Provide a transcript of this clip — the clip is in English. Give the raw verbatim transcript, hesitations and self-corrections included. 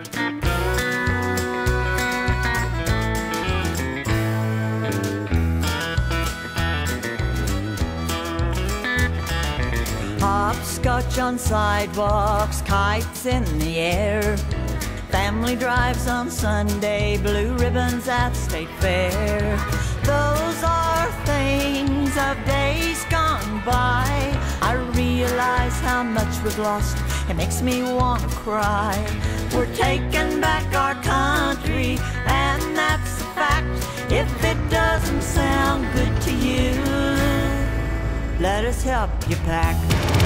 Hopscotch on sidewalks, kites in the air, family drives on Sunday, blue ribbons at State Fair. Those are things of days gone by. I realize how much we've lost, it makes me want to cry. We're taking back our country, and that's a fact. If it doesn't sound good to you, let us help you pack.